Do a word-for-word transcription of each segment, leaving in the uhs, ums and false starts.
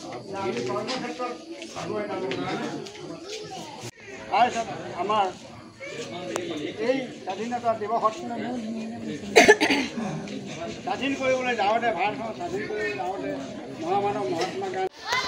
তাৰপিছত আমাৰ এই স্বাধীনতা দিৱসত স্বাধীন কৰিবলৈ যাওঁতে ভাৰতখন স্বাধীন কৰিবলৈ যাওঁতে মহামানৱ মহাত্মা গান্ধী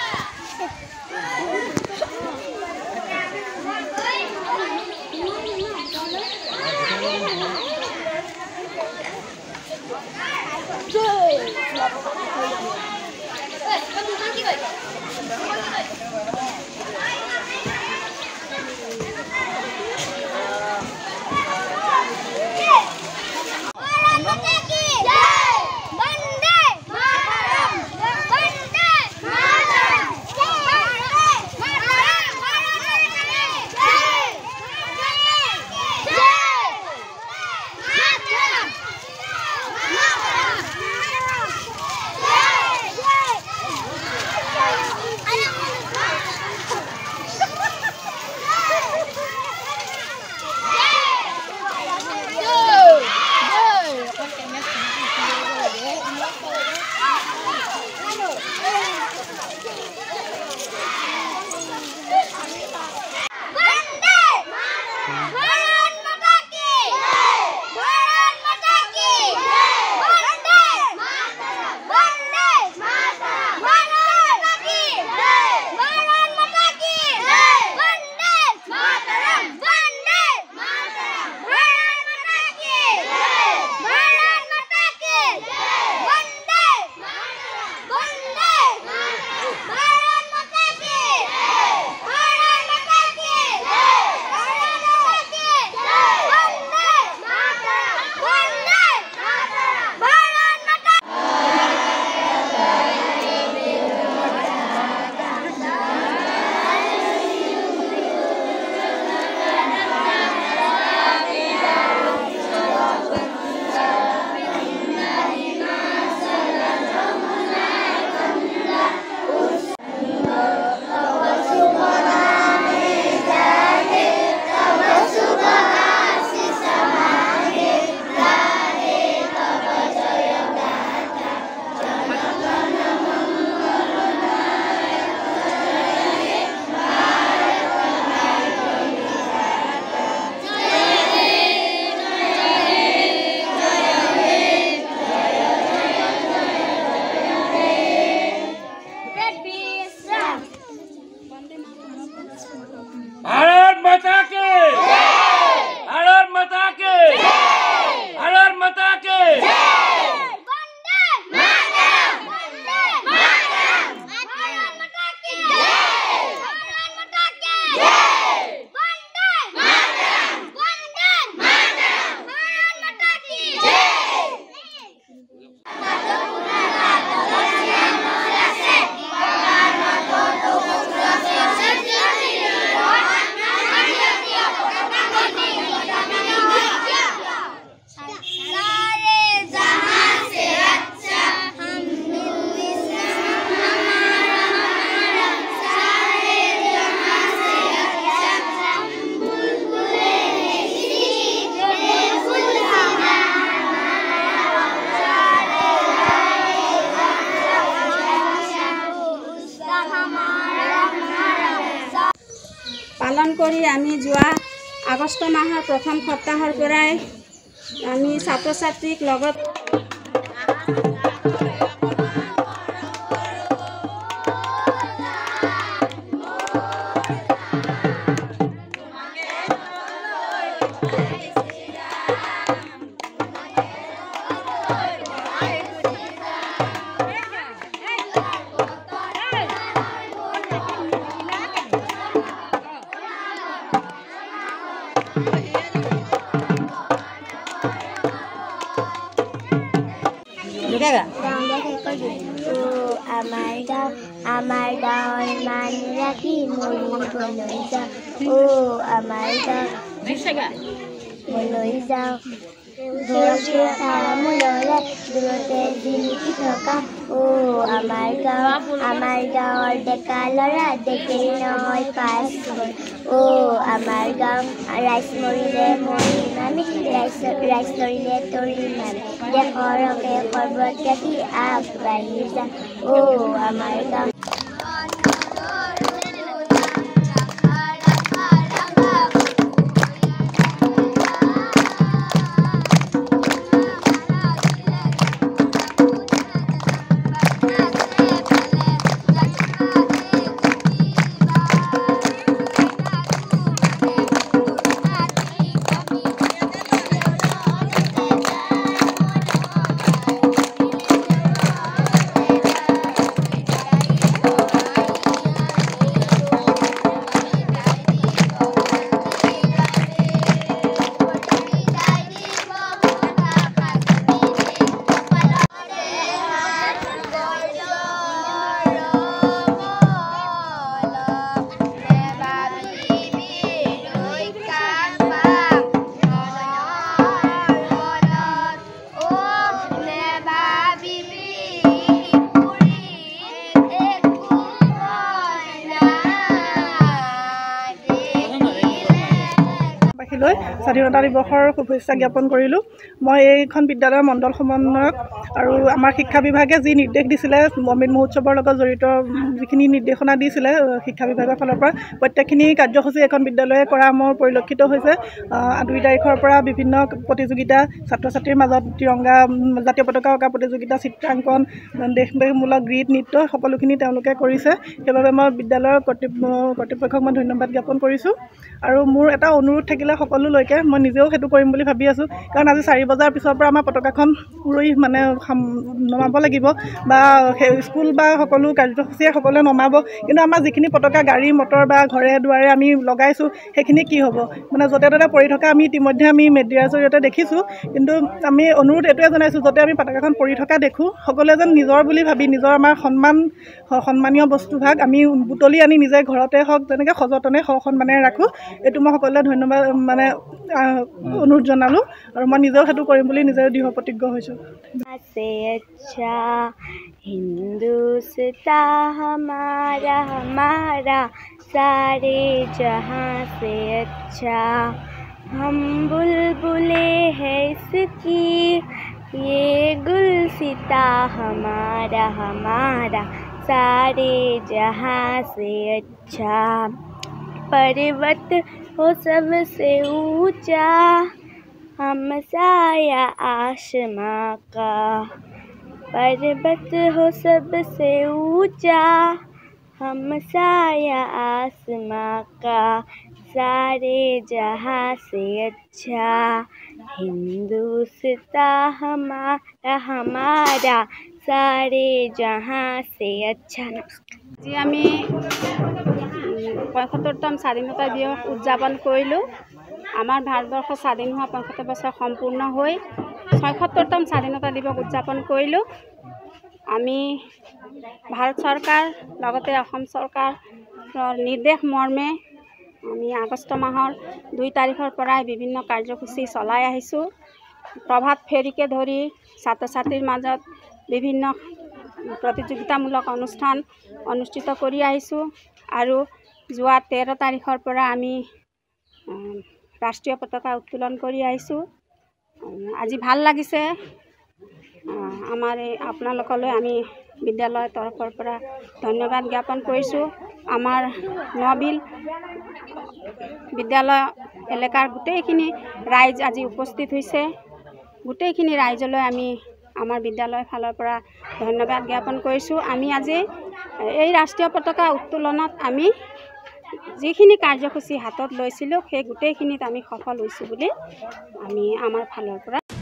भारत माता के भारत माता के भारत माता के वंदे मातरम वंदे मातरम भारत माता की जय भारत माता की जय वंदे मातरम वंदे मातरम भारत माता की जय পালন কৰি আমি যোৱা আগষ্ট মাহৰ প্ৰথম সপ্তাহৰ পৰাই আমি ছাত্ৰ ছাত্ৰীক লগত আমাৰ গাঁও আমাৰ গাঁৱৰ মান ৰাখি মৰিবলৈ যাওঁ অ আমাৰ গাঁও মলৈ যাওঁ মূলৰে দূৰতে জিলিকি থকা অ আমাৰ গাঁও আমাৰ গাঁৱৰ ডেকা ল'ৰা ডেকেই নহয় পাছ অ আমাৰ গাঁও ৰাইজ মৰিলে মৰিম আমি ৰাইজ ৰাইজ তৰিলে তৰিম আমি দেশৰ হকে সৰ্বত ৰাখি আগবাঢ়ি যাম অ আমাৰ গাঁও কাৰ্যসূচী লৈ স্বাধীনতা দিৱসৰ শুভেচ্ছা জ্ঞাপন কৰিলোঁ। মই এইখন বিদ্যালয়ৰ মণ্ডল সমন্বয়ক আৰু আমাৰ শিক্ষা বিভাগে যি নিৰ্দেশ দিছিলে অমৃত মহোৎসৱৰ লগত জড়িত যিখিনি নিৰ্দেশনা দিছিলে শিক্ষা বিভাগৰ ফালৰ পৰা প্ৰত্যেকখিনি কাৰ্যসূচী এখন বিদ্যালয়ে কৰা মোৰ পৰিলক্ষিত হৈছে। দুই তাৰিখৰ পৰা বিভিন্ন প্ৰতিযোগিতা, ছাত্ৰ ছাত্ৰীৰ মাজত তিৰংগা জাতীয় পতাকা অঁকা প্ৰতিযোগিতা, চিত্ৰাংকন, দেশমূলক গীত, নৃত্য সকলোখিনি তেওঁলোকে কৰিছে। সেইবাবে মই বিদ্যালয়ৰ কৰ্তৃ কৰ্তৃপক্ষক মই ধন্যবাদ জ্ঞাপন কৰিছোঁ। আৰু মোৰ এটা অনুৰোধ থাকিলে সকলোলৈকে, মই নিজেও সেইটো কৰিম বুলি ভাবি আছোঁ, কাৰণ আজি চাৰি বজাৰ পিছৰ পৰা আমাৰ পতাকাখন উৰুই মানে নমাব লাগিব বা সেই স্কুল বা সকলো কাৰ্যসূচীয়ে সকলোৱে নমাব, কিন্তু আমাৰ যিখিনি পতাকা গাড়ী মটৰ বা ঘৰে দুৱাৰে আমি লগাইছোঁ সেইখিনি কি হ'ব, মানে য'তে ত'তে পৰি থকা আমি ইতিমধ্যে আমি মিডিয়াৰ জৰিয়তে দেখিছোঁ। কিন্তু আমি অনুৰোধ এইটোৱে জনাইছোঁ, যাতে আমি পতাকাখন পৰি থকা দেখোঁ সকলোৱে যেন নিজৰ বুলি ভাবি নিজৰ আমাৰ সন্মান সন্মানীয় বস্তুভাগ আমি বুটলি আনি নিজে ঘৰতে হওক যেনেকৈ সযতনে সসন্মানেৰে ৰাখোঁ, এইটো মই সকলোৱে ধন্যবাদ মানে অনুৰোধ জনালোঁ। আৰু মই নিজেও সেইটো কৰিম বুলি নিজে দৃঢ় প্ৰতিজ্ঞ হৈছোঁ। अच्छा हिंदुस्तां हमारा हमारा सारे जहां से अच्छा, हम बुलबुले हैं इसकी ये गुलसिता हमारा हमारा सारे जहां से अच्छा, पर्वत हो सबसे ऊंचा हम साया आसमां का, पर्वत हो सबसे ऊंचा हम साया आसमां का, सारे जहां से अच्छा, हिंदुस्तां हमारा हमारा सारे जहां से अच्छा। আজি আমি পঁয়সত্তৰতম স্বাধীনতা দিৱস উদযাপন কৰিলোঁ। আমাৰ ভাৰতবৰ্ষ স্বাধীন হোৱা পঁয়সত্তৰ বছৰ সম্পূৰ্ণ হৈ ছয়সত্তৰতম স্বাধীনতা দিৱস উদযাপন কৰিলোঁ। আমি ভাৰত চৰকাৰ লগতে অসম চৰকাৰৰ নিৰ্দেশ মৰ্মে আমি আগষ্ট মাহৰ দুই তাৰিখৰ পৰাই বিভিন্ন কাৰ্যসূচী চলাই আহিছোঁ। প্ৰভাত ফেৰীকে ধৰি ছাত্ৰ ছাত্ৰীৰ মাজত বিভিন্ন প্ৰতিযোগিতামূলক অনুষ্ঠান অনুষ্ঠিত কৰি আহিছোঁ। আৰু যোৱা তেৰ তাৰিখৰ পৰা আমি ৰাষ্ট্ৰীয় পতাকা উত্তোলন কৰি আহিছোঁ। আজি ভাল লাগিছে। আমাৰ এই আপোনালোকলৈ আমি বিদ্যালয়ৰ তৰফৰ পৰা ধন্যবাদ জ্ঞাপন কৰিছোঁ। আমাৰ নবিল বিদ্যালয় এলেকাৰ গোটেইখিনি ৰাইজ আজি উপস্থিত হৈছে। গোটেইখিনি ৰাইজলৈ আমি আমাৰ বিদ্যালয়ৰ ফালৰ পৰা ধন্যবাদ জ্ঞাপন কৰিছোঁ। আমি আজি এই ৰাষ্ট্ৰীয় পতাকা উত্তোলনত আমি যিখিনি কাৰ্যসূচী হাতত লৈছিলোঁ সেই গোটেইখিনিত আমি সফল হৈছোঁ বুলি আমি আমাৰ ফালৰ পৰা